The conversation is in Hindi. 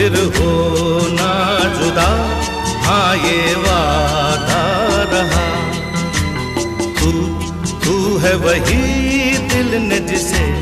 फिर हो ना जुदा, हाँ ये वादा रहा। तू है वही दिल ने जिसे